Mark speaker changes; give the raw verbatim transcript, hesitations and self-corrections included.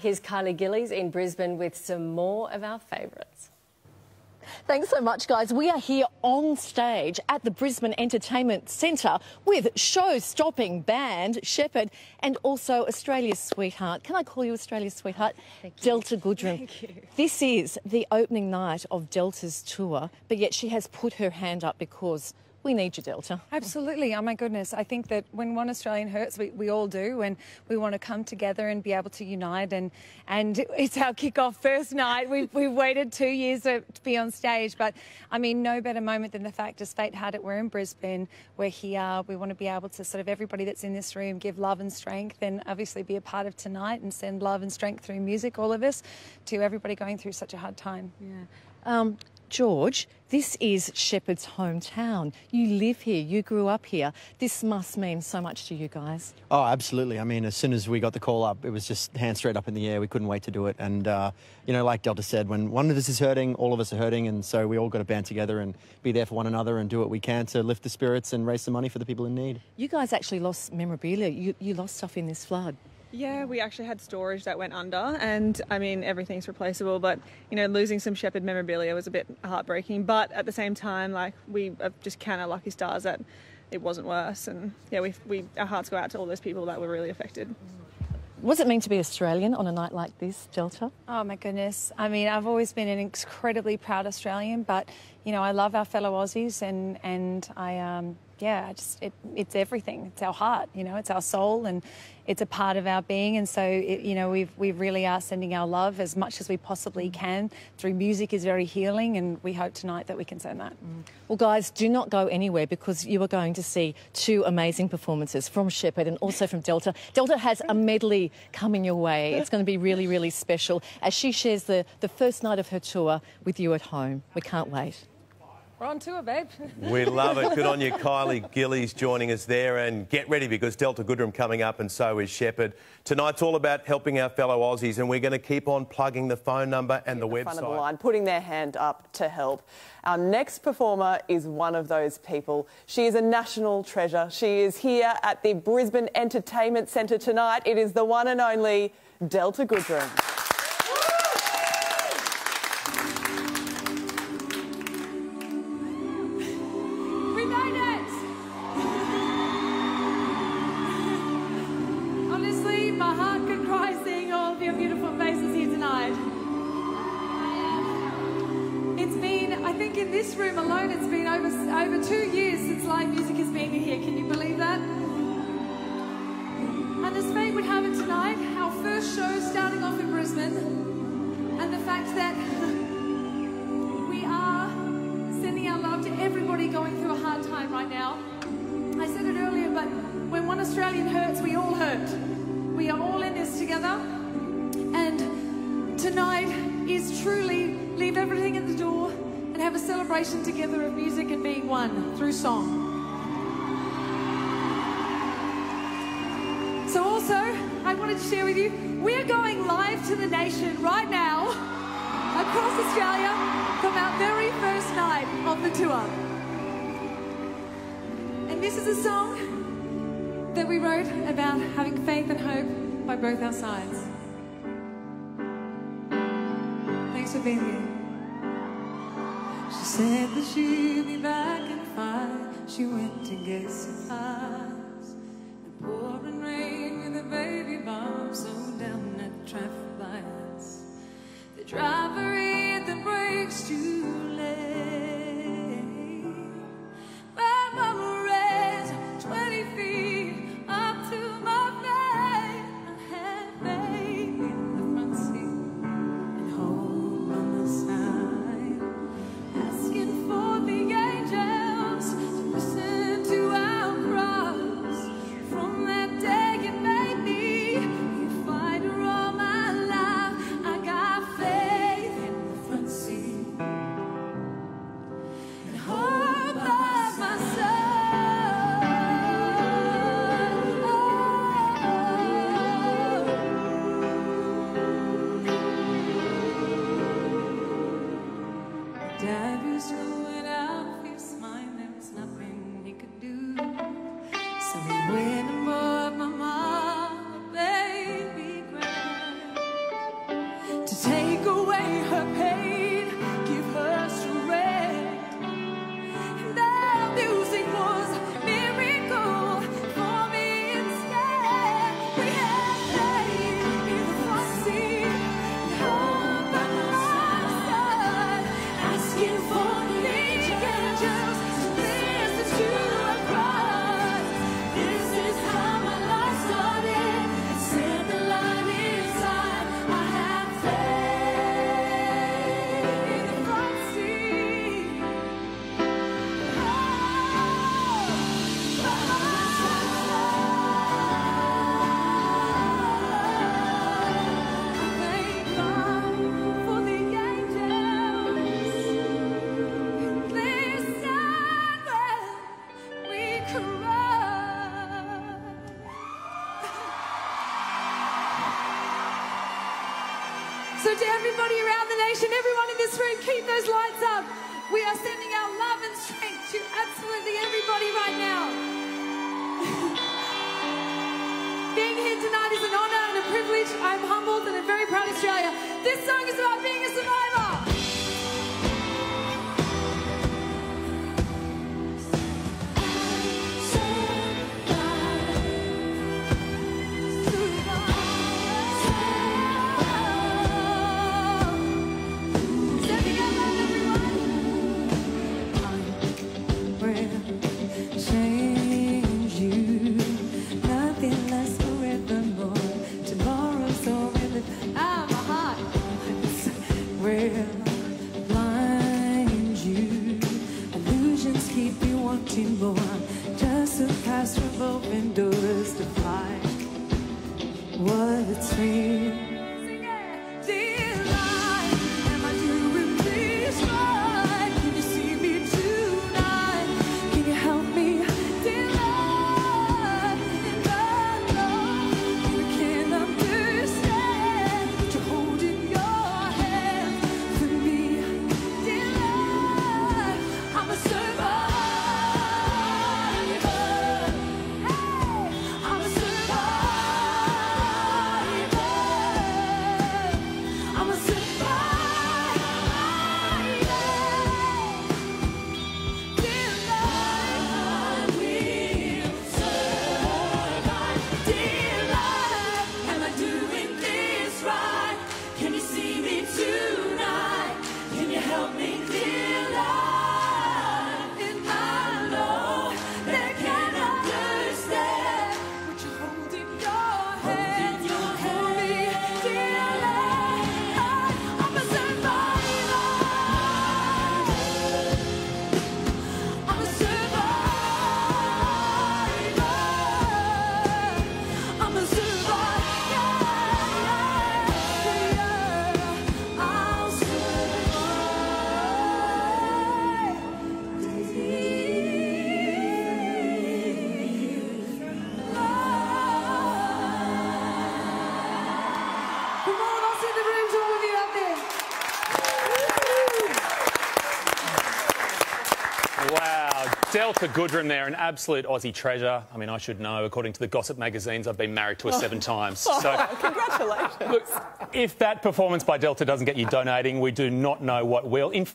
Speaker 1: Here's Kylie Gillies in Brisbane with some more of our favourites.
Speaker 2: Thanks so much, guys. We are here on stage at the Brisbane Entertainment Centre with show-stopping band Shepherd and also Australia's sweetheart. Can I call you Australia's sweetheart?
Speaker 1: Thank you.
Speaker 2: Delta Goodrem.
Speaker 1: Thank you.
Speaker 2: This is the opening night of Delta's tour, but yet she has put her hand up because we need you, Delta.
Speaker 3: Absolutely. Oh, my goodness. I think that when one Australian hurts, we, we all do, and we want to come together and be able to unite. And and it's our kick-off first night. We've, we've waited two years to, to be on stage. But, I mean, no better moment than the fact, as fate had it, we're in Brisbane. We're here. We want to be able to sort of everybody that's in this room give love and strength, and obviously be a part of tonight and send love and strength through music, all of us, to everybody going through such a hard time.
Speaker 2: Yeah. Um, George, this is Shepherd's hometown. You live here, you grew up here. This must mean so much to you guys.
Speaker 4: Oh, absolutely. I mean, as soon as we got the call up, it was just hands straight up in the air. We couldn't wait to do it. And, uh, you know, like Delta said, when one of us is hurting, all of us are hurting. And so we all got to band together and be there for one another and do what we can to lift the spirits and raise some money for the people in need.
Speaker 2: You guys actually lost memorabilia. You, you lost stuff in this flood.
Speaker 5: Yeah, we actually had storage that went under, and I mean, everything's replaceable, but, you know, losing some Shepherd memorabilia was a bit heartbreaking, but at the same time, like, we just count our lucky stars that it wasn't worse, and yeah, we, we our hearts go out to all those people that were really affected.
Speaker 2: What does it mean to be Australian on a night like this, Delta?
Speaker 3: Oh, my goodness. I mean, I've always been an incredibly proud Australian, but, you know, I love our fellow Aussies, and, and I, um, yeah, I just, it, it's everything. It's our heart, you know, it's our soul, and it's a part of our being. And so, it, you know, we've, we really are sending our love as much as we possibly can. Through music is very healing, and we hope tonight that we can send that.
Speaker 2: Mm. Well, guys, do not go anywhere, because you are going to see two amazing performances from Shepherd and also from Delta. Delta has a medley coming your way. It's going to be really, really special as she shares the, the first night of her tour with you at home. We can't wait.
Speaker 3: We're on tour, babe.
Speaker 6: We love it. Good on you, Kylie Gillies, joining us there. And get ready, because Delta Goodrem coming up, and so is Shepherd. Tonight's all about helping our fellow Aussies, and we're going to keep on plugging the phone number and the, the website.
Speaker 7: Front of the line, putting their hand up to help. Our next performer is one of those people. She is a national treasure. She is here at the Brisbane Entertainment Centre tonight. It is the one and only Delta Goodrem.
Speaker 8: In this room alone, it's been over over two years since live music has been here. Can you believe that? And as fate would have it tonight, our first show starting off in Brisbane, and the fact that we are sending our love to everybody going through a hard time right now. I said it earlier, but when one Australian hurts, we all hurt. We are all in this together, and tonight is truly leave everything at the door and have a celebration together of music and being one through song. So also, I wanted to share with you, we're going live to the nation right now, across Australia, from our very first night of the tour. And this is a song that we wrote about having faith and hope by both our sides. Thanks for being here. She said that she'd be back in five. She went to get supplies. The pouring rain with a baby bomb slowed down at traffic lights. The driver hit the brakes too late. My mama raised twenty feet up to my face. I had faith in the front seat and home on the side, asking for the angels to listen to our cries. From that day you made me a fighter all my life. I got faith in the front seat. take away her pain, give her strength. And that music was a miracle for me instead. We had faith in the front seat, come by my side, asking for the angels to listen to our cries. This is how my life started. Set the light inside. I have faith in the front seat. Oh, by my side. Thank God for the angels. Listen when we cry. So to everybody around the nation, everyone in this room, keep those lights up. We are sending our love and strength to absolutely everybody right now. Being here tonight is an honour and a privilege. I'm humbled and I'm very proud of Australia. This song is about being a survivor. Sending out love, everyone. Change you, nothing lasts forevermore. Tomorrow's already out of my heart. Will blind you, illusions keep you wanting more. Just a pass from open doors to find what's real. Dear life, am I doing this right? Can you see me tonight? Can you help me? Dear life, and I know you can understand that you're holding your hand for me. Dear life, I'm a survivor. Hey, I'm a survivor. I'm a survivor. Dear life, we'll survive. Dear life, am I doing this right? Can you see me tonight? Can you help me, dear life? And I know they can't understand, but you're holding your hand for me, dear life. I'm a survivor. I'm a survivor. I'm a survivor. I'll survive. Come on, I'll send the room to all of you out there.
Speaker 9: Wow, Delta Goodrem there, an absolute Aussie treasure. I mean, I should know. According to the gossip magazines, I've been married to her seven times. So,
Speaker 7: Congratulations.
Speaker 9: look, if that performance by Delta doesn't get you donating, we do not know what will. In